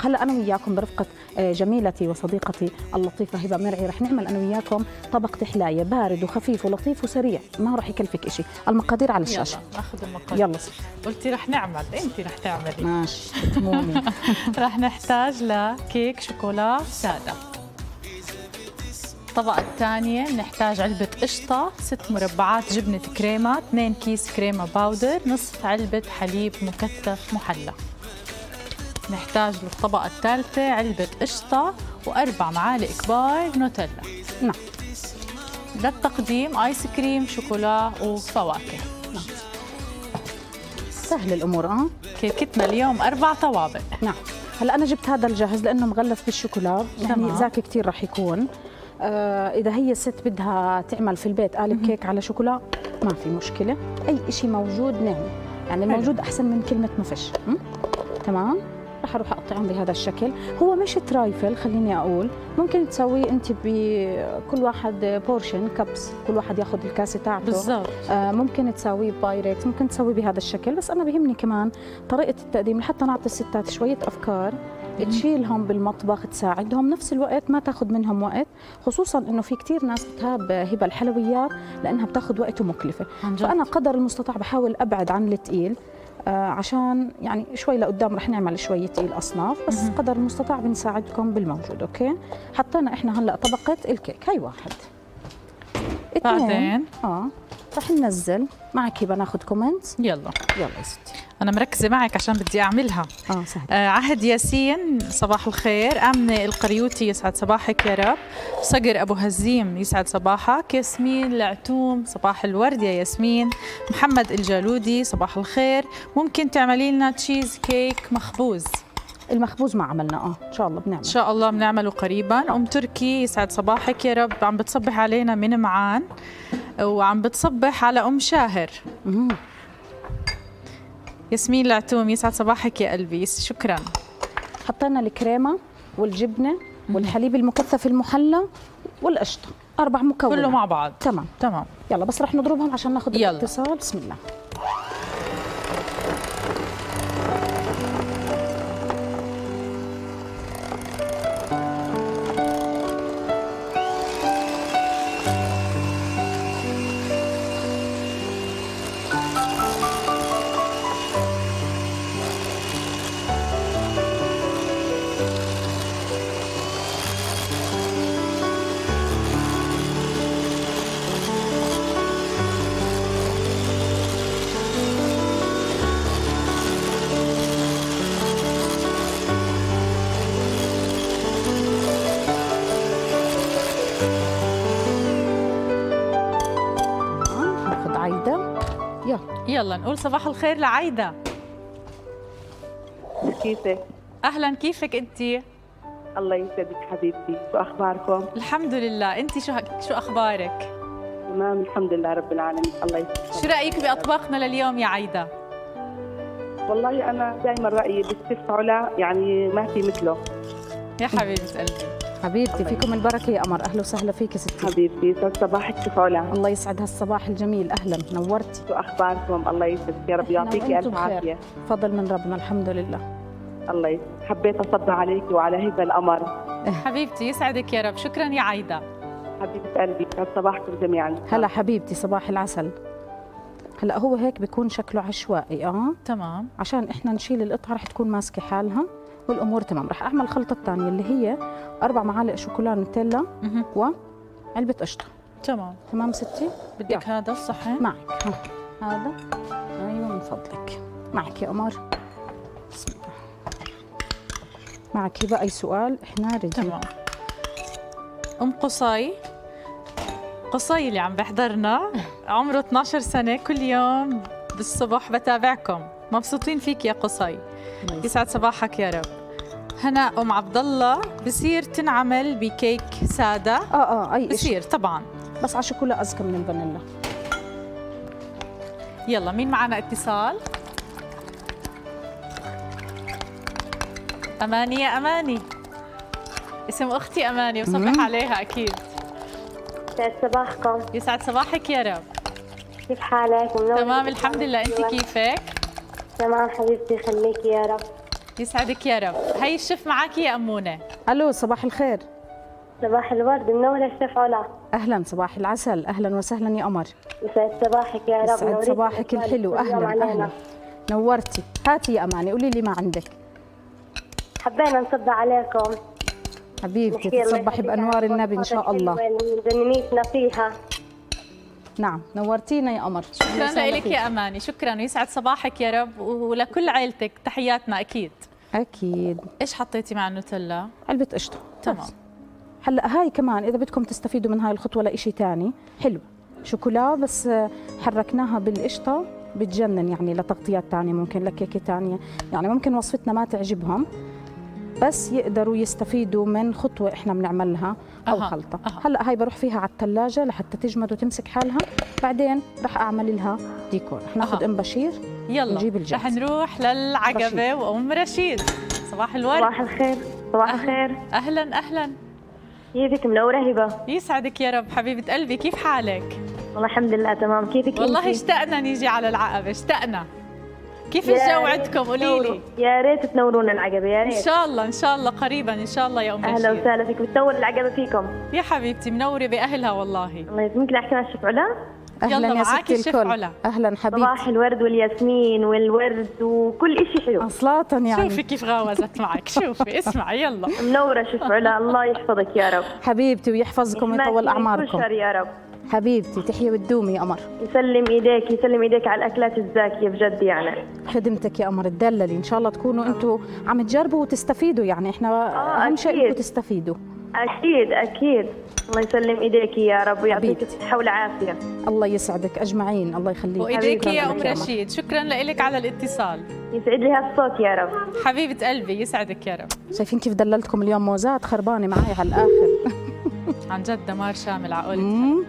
الطبق. هلا انا وياكم برفقه جميلتي وصديقتي اللطيفه هبه مرعي رح نعمل انا وياكم طبق تحلايه بارد وخفيف ولطيف وسريع، ما رح يكلفك شيء. المقادير على الشاشه. يلا ناخذ المقادير. يلا قلتي رح نعمل، انت رح تعملي. ماشي تمومي. رح نحتاج لكيك شوكولا ساده. الطبقة الثانية نحتاج علبة قشطة، 6 مربعات جبنة كريمة، 2 كيس كريمة باودر، نصف علبة حليب مكثف محلى. نحتاج للطبقة الثالثة علبة قشطة و4 معالق كبار نوتيلا. نعم. للتقديم آيس كريم شوكولا وفواكه. نعم. سهل الأمور. كيكتنا اليوم 4 طوابق. نعم. هلا أنا جبت هذا الجاهز لأنه مغلف بالشوكولا، يعني زاكي كثير رح يكون. إذا هي الست بدها تعمل في البيت قالب كيك على شوكولا ما في مشكلة، أي شيء موجود نعمل، يعني الموجود أحسن من كلمة ما فيش. تمام؟ رح أروح أقطعهم بهذا الشكل. هو مش ترايفل، خليني أقول ممكن تسويه أنت بكل واحد بورشن كبس، كل واحد ياخذ الكاسة تاعته بالضبط. ممكن تسويه بايركس، ممكن تسويه بهذا الشكل، بس أنا بهمني كمان طريقة التقديم لحتى نعطي الستات شوية أفكار تشيلهم بالمطبخ، تساعدهم نفس الوقت ما تاخذ منهم وقت، خصوصا انه في كثير ناس بتهاب هبه الحلويات لانها بتاخذ وقت ومكلفه. فانا قدر المستطاع بحاول ابعد عن الثقيل، عشان يعني شوي لقدام رح نعمل شويه ثقيل اصناف، بس قدر المستطاع بنساعدكم بالموجود. اوكي، حطينا احنا هلا طبقه الكيك، هي واحد. بعدين رح ننزل معك. بناخذ كومنتس. يلا يا ستي، أنا مركزة معك عشان بدي أعملها. سهل. عهد ياسين صباح الخير، آمنة القريوتي يسعد صباحك يا رب، صقر أبو هزيم يسعد صباحك، ياسمين العتوم صباح الورد يا ياسمين، محمد الجالودي صباح الخير، ممكن تعملي لنا تشيز كيك مخبوز؟ المخبوز ما عملنا ان شاء الله بنعمل، ان شاء الله بنعمله قريبا. ام تركي يسعد صباحك يا رب، عم بتصبح علينا من معان وعم بتصبح على ام شاهر. ياسمين العتوم يسعد صباحك يا قلبي، شكرا. حطينا الكريمه والجبنه والحليب المكثف المحلى والقشطه، 4 مكونات كله مع بعض. تمام. يلا بس رح نضربهم عشان ناخذ الاتصال. بسم الله. يلا نقول صباح الخير لعايدة. كيفك؟ أهلا، كيفك أنتِ؟ الله يسعدك حبيبتي، شو أخباركم؟ الحمد لله، أنتِ شو أخبارك؟ تمام الحمد لله رب العالمين، الله يسعدك. شو رأيك بأطباقنا لليوم يا عايدة؟ والله أنا دائما رأيي بالشيف علا يعني ما في مثله. يا حبيبة قلبي. حبيبتي فيكم البركة يا قمر، أهلا وسهلا فيك ستي. حبيبتي يسعد صباحك شيف علا. الله يسعد هالصباح الجميل، أهلا نورتي. شو أخباركم؟ الله يسعدك يا رب، يعطيكي ألف عافية. فضل من ربنا الحمد لله. الله يسعدك، حبيت أصب عليكي وعلى هبة القمر. حبيبتي يسعدك يا رب، شكرا يا عايدة. حبيبة قلبي يسعد صباحكم جميعا. هلا حبيبتي صباح العسل. هلا هو هيك بيكون شكله عشوائي تمام، عشان احنا نشيل القطعة رح تكون ماسكة حالها والامور تمام. رح اعمل الخلطه الثانيه اللي هي 4 معالق شوكولا نوتيلا وعلبه قشطه. تمام ستي. بدك هذا الصحن معك. هذا ايوه من فضلك، معك يا قمر. بسم الله. معك بقى اي سؤال؟ احنا رجل. تمام. ام قصي اللي عم بحضرنا عمره 12 سنه، كل يوم بالصبح بتابعكم، مبسوطين فيك يا قصي، يسعد صباحك يا رب. هنا ام عبد الله بصير تنعمل بكيك ساده. اي بصير طبعا، بس على شوكولا اذكى من الفانيلا. يلا مين معنا اتصال؟ اماني يا اماني، اسم اختي اماني وصبح عليها اكيد. يسعد صباحكم. يسعد صباحك يا رب. كيف حالك؟ تمام الحمد لله، انت كيفك؟ تمام حبيبتي، خليكي يا رب. يسعدك يا رب. هي الشيف معك يا أمونة. الو صباح الخير. صباح الورد، منورة الشيف علا. اهلا صباح العسل، اهلا وسهلا يا قمر. يسعد صباحك يا رب. يسعد صباحك الحلو، اهلا اهلا. نورتي. هاتي يا اماني قولي لي ما عندك. حبينا نصب عليكم حبيبتي تتصبحي بانوار النبي ان شاء الله. جننيتنا فيها. نعم نورتينا يا قمر. شكرا لك يا اماني، شكرا ويسعد صباحك يا رب ولكل عائلتك تحياتنا اكيد. اكيد. ايش حطيتي مع النوتيلا؟ علبه قشطه. تمام. هلا هاي كمان اذا بدكم تستفيدوا من هاي الخطوه لإشي ثاني حلو، شوكولا بس حركناها بالقشطه بتجنن يعني لتغطيات ثانيه، ممكن لكيكه ثانيه، يعني ممكن وصفتنا ما تعجبهم بس يقدروا يستفيدوا من خطوه احنا بنعملها او خلطه. هلا هاي بروح فيها على الثلاجه لحتى تجمد وتمسك حالها، بعدين رح اعمل لها ديكور. رح ناخذ ام بشير. يلا نجيب الجاهز. رح نروح للعقبه وام رشيد. صباح الورد. صباح الخير. صباح الخير. اهلا اهلا. كيفك؟ منورة هبة. يسعدك يا رب حبيبه قلبي، كيف حالك؟ والله الحمد لله تمام. كيفك؟ والله اشتقنا نيجي على العقبه، اشتقنا. كيف الجو عندكم؟ قولي لي. يا ريت تنورونا العقبة، يا ريت. ان شاء الله ان شاء الله قريبا ان شاء الله يا ام اهلا وسهلا فيك، بتنور العقبة فيكم. يا حبيبتي منوره باهلها والله. الله يسلمك. نحكي مع الشيف علا. اهلا يا ستي الكل. اهلا حبيبتي. صباح الورد والياسمين والورد وكل شيء حلو اصلاتا يعني. شوفي كيف غاوزت معك، شوفي اسمعي يلا. منوره شيف علا، الله يحفظك يا رب حبيبتي ويحفظكم ويطول اعماركم يا رب. حبيبتي تحيي وتدومي يا قمر. يسلم ايديك يسلم ايديك على الاكلات الزاكيه بجد يعني. خدمتك يا قمر تدللي، ان شاء الله تكونوا انتم عم تجربوا وتستفيدوا، يعني احنا اهم شيء انكم تستفيدوا. اكيد اكيد. الله يسلم ايديك يا رب ويعطيك الصحه والعافيه. الله يسعدك اجمعين، الله يخليك. وايديك يا ام رشيد. شكرا لك على الاتصال. يسعد لي هالصوت يا رب. حبيبه قلبي يسعدك يا رب. شايفين كيف دللتكم اليوم؟ موزات خربانه معي على الاخر. عن جد دمار شامل على قولتها.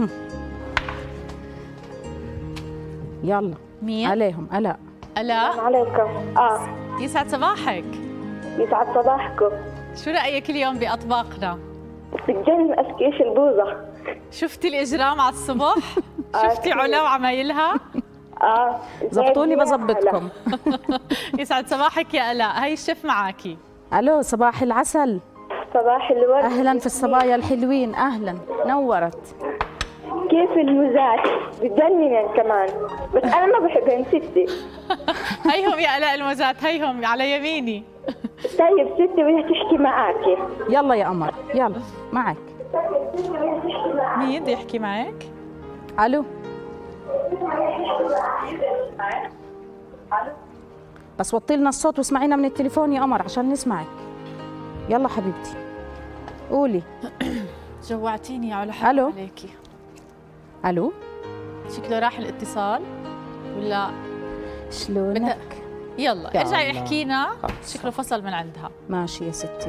يلا مين؟ عليهم. الاء. الاء عليكم. يسعد صباحك. يسعد صباحكم. شو رايك اليوم باطباقنا؟ بتجنن اسكيش البوظه. شفتي الاجرام على الصبح؟ شفتي علا وعمايلها؟ زبطوني بظبطكم. يسعد صباحك يا الاء. هي الشيف معاكي. الو صباح العسل. صباح الورد. اهلا في الصبايا الحلوين، اهلا نورت. كيف المزاج؟ بتجنن كمان بس انا ما بحبهم ستي. هيهم يا الاء الموزات، هيهم على يميني. طيب ستي بدها تحكي معاكي. يلا يا قمر يلا معك. مين بده يحكي معك؟ الو. بس وطي لنا الصوت واسمعينا من التليفون يا قمر عشان نسمعك. يلا حبيبتي قولي. جوعتيني يا علا. الو عليكي. الو. شكله راح الاتصال ولا شلونك؟ يلا ارجعي احكينا. شكله فصل من عندها. ماشي يا ستي.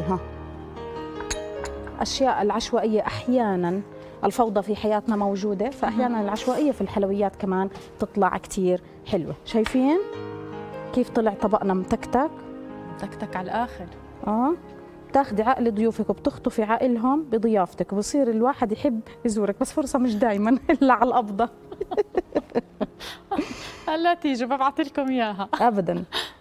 أشياء العشوائية أحياناً، الفوضى في حياتنا موجودة، فأحياناً العشوائية في الحلويات كمان تطلع كتير حلوة. شايفين كيف طلع طبقنا متكتك؟ متكتك على الآخر. بتاخدي عقل ضيوفك وبتخطفي عقلهم بضيافتك، وبصير الواحد يحب يزورك، بس فرصة مش دايماً إلا على القبضة. هلا تيجوا ببعث لكم إياها. أبداً.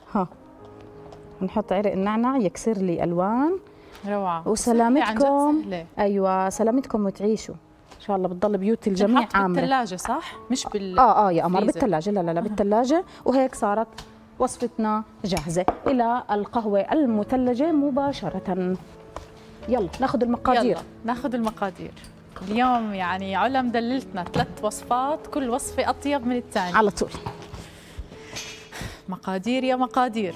نحط عرق النعناع يكسر لي ألوان. روعة. وسلامتكم. ايوه سلامتكم وتعيشوا ان شاء الله. بتضل بيوت الجميع عامره. بالثلاجه صح؟ مش بال يا قمر بالثلاجه. لا بالثلاجه. وهيك صارت وصفتنا جاهزه الى القهوه المثلجه مباشره. يلا ناخذ المقادير. يلا ناخذ المقادير. اليوم يعني علا مدللتنا 3 وصفات، كل وصفه اطيب من الثانيه على طول. مقادير يا مقادير.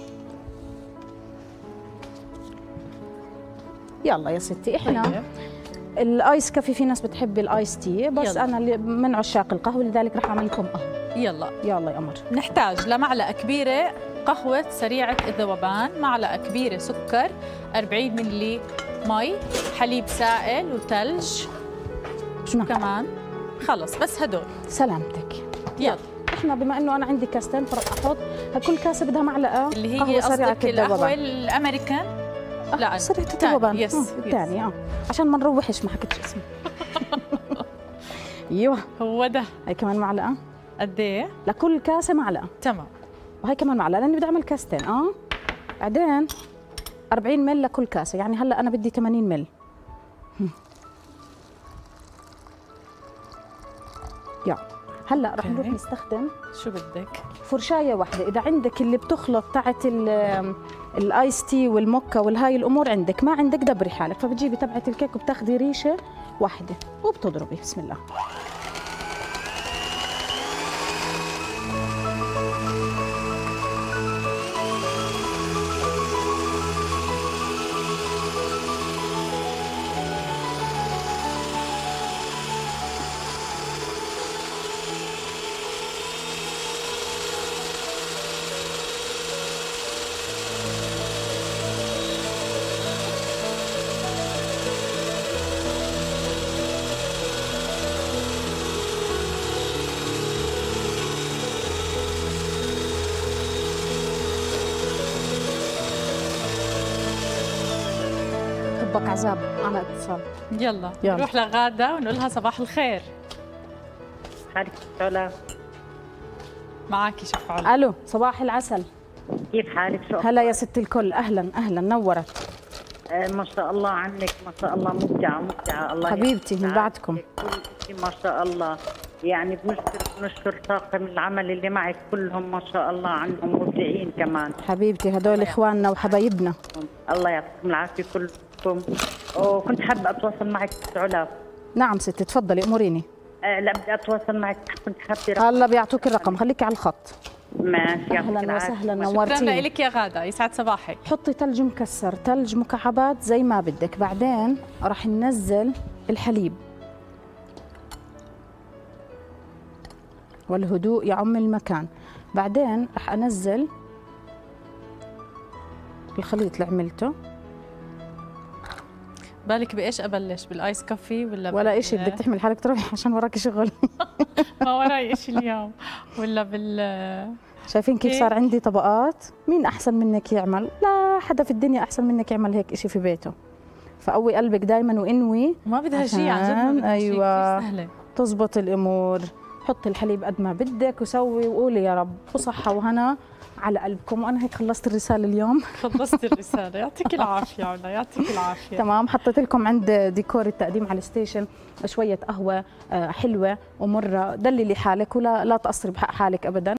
يلا يا ستي. احنا الايس كافي في ناس بتحب الايس تي، بس يلا. انا من عشاق القهوه لذلك رح اعمل لكم قهوه. يلا يا قمر. نحتاج لمعلقه كبيره قهوه سريعه الذوبان، معلقه كبيره سكر، 40 ملي مي، حليب سائل وثلج. شو كمان؟ خلص بس هدول. سلامتك. يلا احنا بما انه انا عندي كاستين فرح احط كل كاسه بدها معلقه اللي هي قصدك القهوه الامريكان. لا سريعة الذوبان. الثاني عشان ما نروحش ما حكيتش اسمه. ايوه هو ده. هي كمان معلقه. قد ايه؟ لكل كاسه معلقه. تمام. وهي كمان معلقه لاني بدي اعمل كاستين. بعدين 40 مل لكل كاسه، يعني هلا انا بدي 80 مل. يا هلا رح نروح نستخدم شو بدك؟ فرشايه واحده. اذا عندك اللي بتخلط تاعت الايس تي والموكا والهاي الامور عندك، ما عندك دبري حالك، فبتجيبي تبعت الكيك وبتاخذي ريشه واحده وبتضربي. بسم الله. طبق عذاب على اتصال. يلا نروح لغادة ونقول لها صباح الخير. حالك علا؟ معك شيف علا. الو صباح العسل. كيف حالك؟ شو هلا يا ست الكل، اهلا اهلا نورت. ما شاء الله عنك، ما شاء الله مبدعه مبدعه. الله حبيبتي من بعدكم. كل شيء ما شاء الله، يعني بنشكر طاقم العمل اللي معك كلهم ما شاء الله عنهم مبدعين كمان. حبيبتي هدول اخواننا وحبايبنا. الله يعطيكم العافيه كلكم. وكنت حابه اتواصل معك ست علا. نعم ستي تفضلي اموريني. لا بدي اتواصل معك، كنت حابه هلا بيعطوك الرقم، خليكي على الخط. ماشي. اهلا وسهلا شكرا نورتيني. لك يا غادة، يسعد صباحك. حطي ثلج مكسر، ثلج مكعبات زي ما بدك. بعدين راح ننزل الحليب والهدوء يعم المكان. بعدين راح انزل الخليط اللي عملته. بالك بايش ابلش؟ بالايس كافي ولا شيء، بدك تحمل حالك تروحي عشان وراكي شغل. ما وراي شيء اليوم. ولا بال شايفين كيف صار عندي طبقات؟ مين احسن منك يعمل؟ لا حدا في الدنيا احسن منك يعمل هيك شيء في بيته. فقوي قلبك دايما وانوي. ما بدها شيء عن جد، ما بدها ايوه شيء سهله. تزبط الامور. حطي الحليب قد ما بدك وسوي وقولي يا رب وصحه وهنا على قلبكم. وانا هيك خلصت الرساله اليوم. خلصت الرساله، يعطيك العافيه علا، يعطيك العافيه. تمام. حطيت لكم عند ديكور التقديم على الستيشن شويه قهوه حلوه ومره. دللي حالك ولا تقصري بحق حالك ابدا.